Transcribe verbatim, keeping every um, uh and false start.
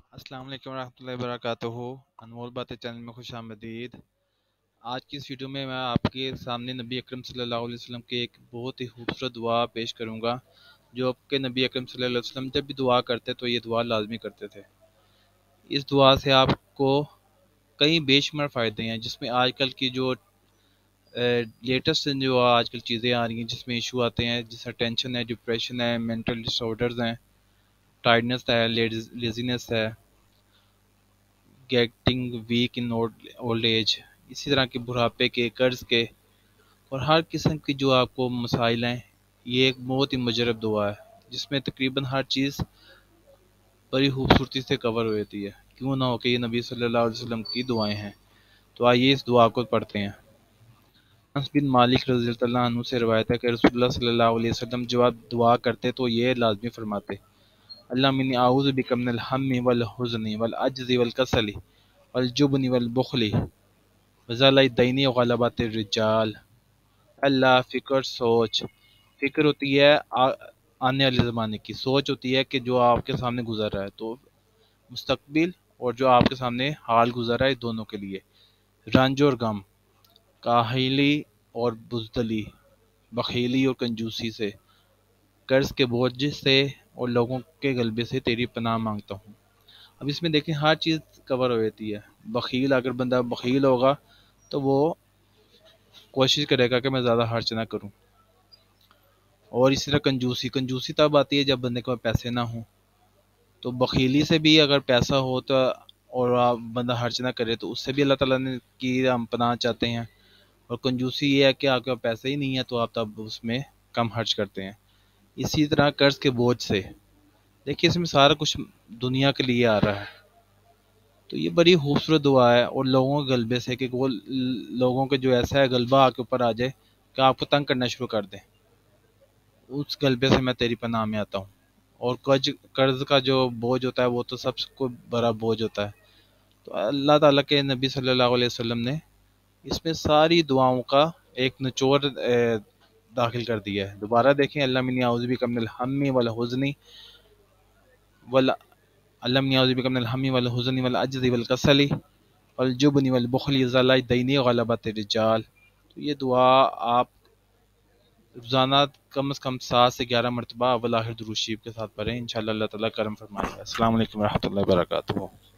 السلام علیکم ورحمۃ اللہ وبرکاتہ۔ انمول باتیں چینل میں خوش آمدید۔ آج کی اس ویڈیو میں میں آپ کے سامنے نبی اکرم صلی اللہ علیہ وسلم کی ایک بہت ہی خوبصورت دعا پیش کروں گا، جو آپ کے نبی اکرم صلی اللہ علیہ وسلم جب بھی دعا کرتے تو یہ دعا لازمی کرتے تھے۔ اس دعا سے آپ کو کئی بے شمار فائدے ہیں، جس میں آج کل کی جو لیٹسٹ جو آج کل چیزیں آ رہی ہیں، جس میں ایشو آتے ہیں، جس میں ٹینشن ہے، ڈپریشن ہے، مینٹل ڈس آرڈرز ہیں، ٹائرڈنس ہے، لیزینس ہے، getting weak in old age, اسی طرح کے بڑھاپے کے، قرض کے اور ہر قسم کی جو آپ کو مسائل ہیں، یہ ایک بہت ہی مجرب دعا ہے، جس میں تقریباً ہر چیز بڑی خوبصورتی سے کور ہوتی ہے، کیوں نہ ہو کہ یہ نبی صلی اللہ علیہ وسلم کی دعائیں ہیں۔ تو آئیے اس دعا کو پڑھتے ہیں۔ انس بن مالک رضی اللہ عنہ سے روایت ہے کہ رسول اللہ صلی اللہ علیہ وسلم جب آپ دعا کرتے تو یہ لازمی فرماتے: اللہ منی اعوذ بک من الہم والحزن والعجز والکسل والجبن والبخل وذل الدین وغلبۃ الرجال۔ اللہ، فکر سوچ، فکر ہوتی ہے آنے والے زمانے کی، سوچ ہوتی ہے کہ جو آپ کے سامنے گزر رہا ہے، تو مستقبل اور جو آپ کے سامنے حال گزر رہا ہے دونوں کے لیے، رنج اور غم، کاہلی اور بزدلی، بخیلی اور کنجوسی سے، قرض کے بوجھ سے اور لوگوں کے غلبے سے تیری پناہ مانگتا ہوں۔ اب اس میں دیکھیں ہر چیز کور ہو جاتی ہے۔ بخیل، اگر بندہ بخیل ہوگا تو وہ کوشش کرے گا کہ میں زیادہ خرچ نہ کروں، اور اسی طرح کنجوسی کنجوسی تب آتی ہے جب بندے کو پیسے نہ ہوں۔ تو بخیلی سے بھی اگر پیسہ ہو تو اور آپ بندہ خرچ نہ کرے تو اس سے بھی اللہ تعالیٰ نے کی ہم پناہ چاہتے ہیں۔ اور کنجوسی یہ ہے کہ آپ کے پیسے ہی نہیں ہے تو آپ تب اس میں کم خرچ کرتے ہیں۔ اسی طرح قرض کے بوجھ سے، دیکھیے اس میں سارا کچھ دنیا کے لیے آ رہا ہے، تو یہ بڑی خوبصورت دعا ہے، اور لوگوں کے غلبے سے کہ وہ لوگوں کے جو ایسا ہے غلبہ آپ کے اوپر آ جائے کہ آپ کو تنگ کرنا شروع کر دیں، اس غلبے سے میں تیری پناہ میں آتا ہوں۔ اور قرض کا جو بوجھ ہوتا ہے وہ تو سب کو بڑا بوجھ ہوتا ہے، تو اللہ تعالیٰ کے نبی صلی اللہ علیہ وسلم نے اس میں ساری دعاؤں کا ایک نچوڑ داخل کر دیا ہے۔ دوبارہ دیکھیں: اللہ منی اعوذ بک من الہم والحزن وال اللہ منی اعوذ بک من الہم والحزن والعجز والکسل والجبن والبخل وذل الدین وغلبۃ الرجال۔ تو یہ دعا آپ روزانہ کم از کم سات سے گیارہ مرتبہ اول آخر درود شریف کے ساتھ پڑھیں، انشاءاللہ اللہ تعالیٰ کرم فرمائے گا۔ السلام علیکم ورحمۃ اللہ وبرکاتہ۔